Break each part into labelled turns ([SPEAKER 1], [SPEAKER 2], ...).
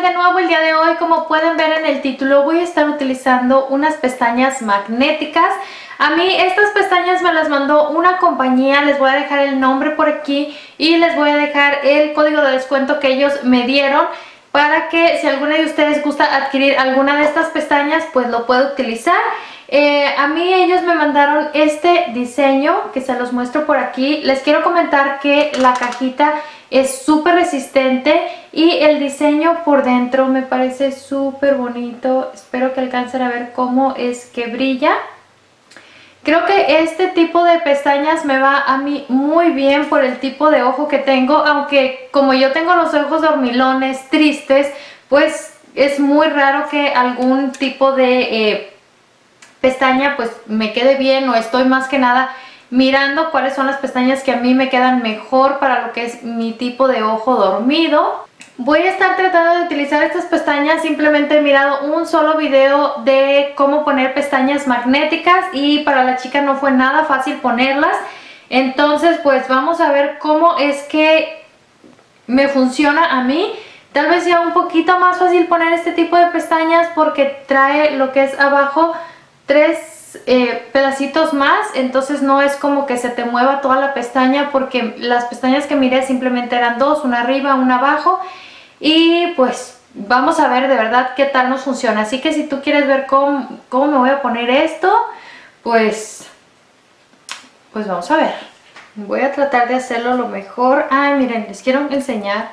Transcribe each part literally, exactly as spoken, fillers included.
[SPEAKER 1] de nuevo el día de hoy. Como pueden ver en el título, voy a estar utilizando unas pestañas magnéticas. A mí estas pestañas me las mandó una compañía, les voy a dejar el nombre por aquí y les voy a dejar el código de descuento que ellos me dieron para que si alguna de ustedes gusta adquirir alguna de estas pestañas, pues lo pueda utilizar. Eh, a mí ellos me mandaron este diseño que se los muestro por aquí. Les quiero comentar que la cajita es súper resistente y el diseño por dentro me parece súper bonito. Espero que alcancen a ver cómo es que brilla. Creo que este tipo de pestañas me va a mí muy bien por el tipo de ojo que tengo, aunque como yo tengo los ojos dormilones, tristes, pues es muy raro que algún tipo de eh, pestaña pues me quede bien, o estoy más que nada mirando cuáles son las pestañas que a mí me quedan mejor para lo que es mi tipo de ojo dormido. Voy a estar tratando de utilizar estas pestañas, simplemente he mirado un solo video de cómo poner pestañas magnéticas y para la chica no fue nada fácil ponerlas. Entonces pues vamos a ver cómo es que me funciona a mí. Tal vez sea un poquito más fácil poner este tipo de pestañas porque trae lo que es abajo tres Eh, pedacitos más, entonces no es como que se te mueva toda la pestaña, porque las pestañas que miré simplemente eran dos, una arriba, una abajo, y pues vamos a ver de verdad qué tal nos funciona. Así que si tú quieres ver cómo, cómo me voy a poner esto, pues pues vamos a ver. Voy a tratar de hacerlo lo mejor. Ay, miren, les quiero enseñar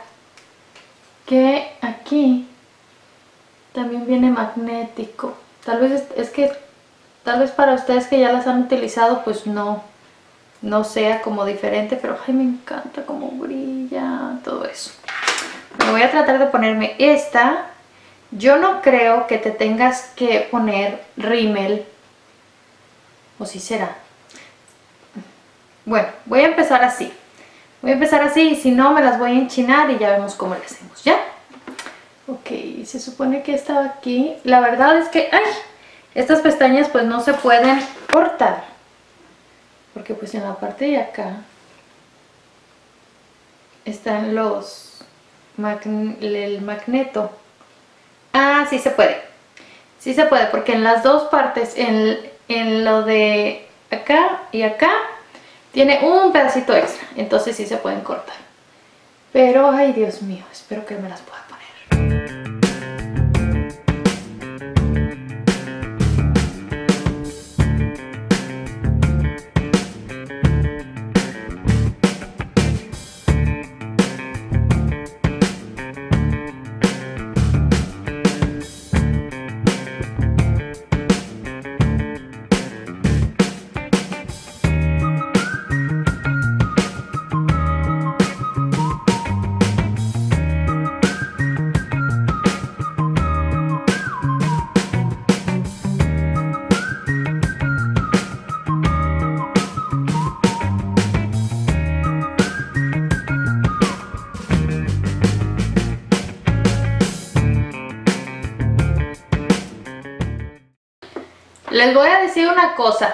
[SPEAKER 1] que aquí también viene magnético. Tal vez es, es que Tal vez para ustedes que ya las han utilizado pues no, no sea como diferente, pero ay, me encanta cómo brilla todo eso. Me voy a tratar de ponerme esta. Yo no creo que te tengas que poner rímel, o si será. Bueno, voy a empezar así. Voy a empezar así y si no me las voy a enchinar y ya vemos cómo le hacemos, ¿ya? Ok, se supone que estaba aquí. La verdad es que... ¡ay! Estas pestañas pues no se pueden cortar, porque pues en la parte de acá están los magn el magneto. Ah, sí se puede, sí se puede, porque en las dos partes, en, en lo de acá y acá, tiene un pedacito extra, entonces sí se pueden cortar. Pero, ay Dios mío, espero que me las pueda poner. Les voy a decir una cosa.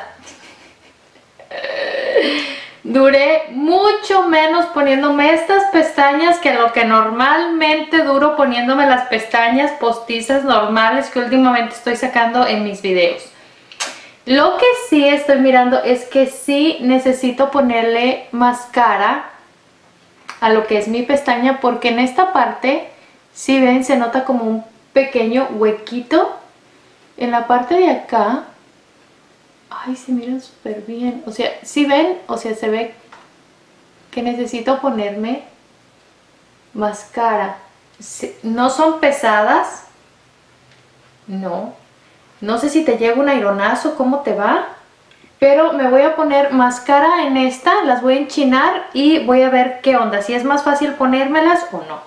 [SPEAKER 1] Duré mucho menos poniéndome estas pestañas que lo que normalmente duro poniéndome las pestañas postizas normales que últimamente estoy sacando en mis videos. Lo que sí estoy mirando es que sí necesito ponerle mascara a lo que es mi pestaña, porque en esta parte, si ven, se nota como un pequeño huequito. En la parte de acá, ay, se miran súper bien. O sea, si ven, o sea, se ve que necesito ponerme mascara. No son pesadas. No. No sé si te llega un aironazo, cómo te va. Pero me voy a poner mascara en esta, las voy a enchinar y voy a ver qué onda. Si es más fácil ponérmelas o no.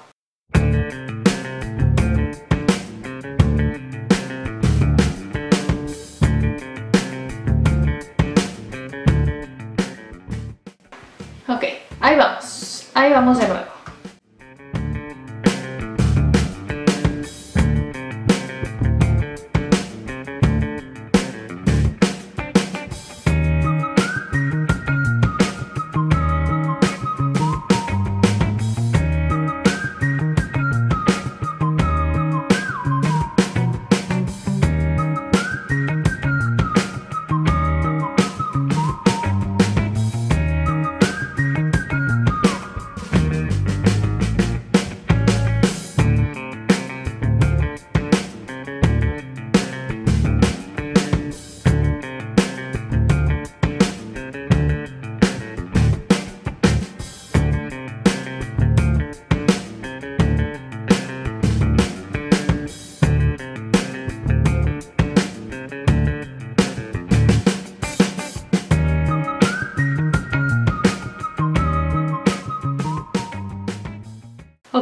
[SPEAKER 1] Ok, ahí vamos, ahí vamos de nuevo.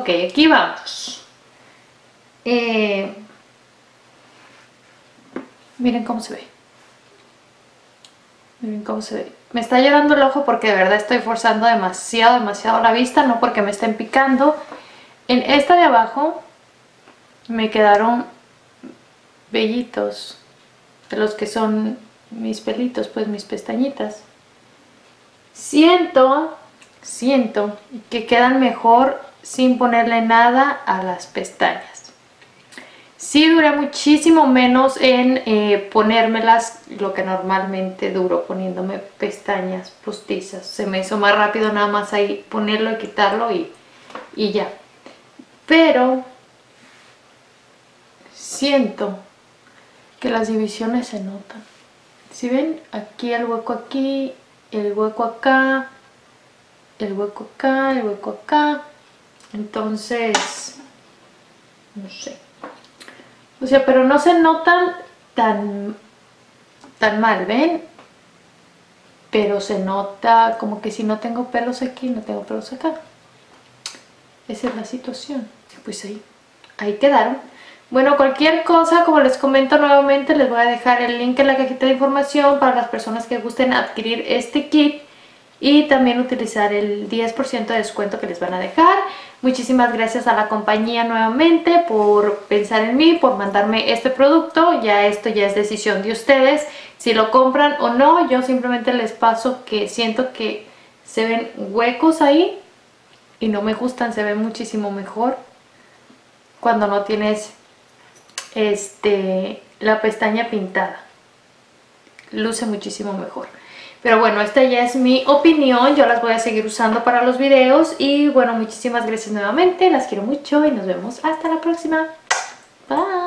[SPEAKER 1] Ok, aquí vamos. Eh, miren cómo se ve. Miren cómo se ve. Me está llorando el ojo porque de verdad estoy forzando demasiado, demasiado la vista. No porque me estén picando. En esta de abajo me quedaron vellitos. De los que son mis pelitos, pues mis pestañitas. Siento, siento que quedan mejor sin ponerle nada a las pestañas. Sí duré muchísimo menos en eh, ponérmelas lo que normalmente duro poniéndome pestañas postizas. Se me hizo más rápido nada más ahí ponerlo y quitarlo y, y ya. Pero siento que las divisiones se notan. Si ven, aquí el hueco aquí, el hueco acá, el hueco acá, el hueco acá. Entonces, no sé. O sea, pero no se notan tan, tan mal, ¿ven? Pero se nota como que si no tengo pelos aquí, no tengo pelos acá. Esa es la situación. Pues ahí, ahí quedaron. Bueno, cualquier cosa, como les comento nuevamente, les voy a dejar el link en la cajita de información para las personas que gusten adquirir este kit y también utilizar el diez por ciento de descuento que les van a dejar. Muchísimas gracias a la compañía nuevamente por pensar en mí, por mandarme este producto. Ya esto ya es decisión de ustedes, si lo compran o no. Yo simplemente les paso que siento que se ven huecos ahí y no me gustan, se ven muchísimo mejor cuando no tienes este, la pestaña pintada. Luce muchísimo mejor. Pero bueno, esta ya es mi opinión. Yo las voy a seguir usando para los videos. Y bueno, muchísimas gracias nuevamente. Las quiero mucho y nos vemos hasta la próxima. Bye.